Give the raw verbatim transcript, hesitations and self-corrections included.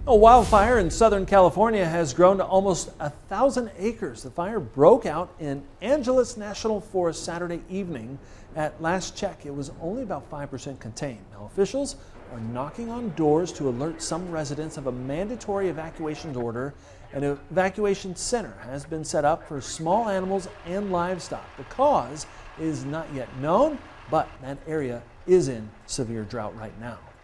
A wildfire in Southern California has grown to almost a thousand acres. The fire broke out in Angeles National Forest Saturday evening. At last check, it was only about five percent contained. Now, officials are knocking on doors to alert some residents of a mandatory evacuation order. An evacuation center has been set up for small animals and livestock. The cause is not yet known, but that area is in severe drought right now.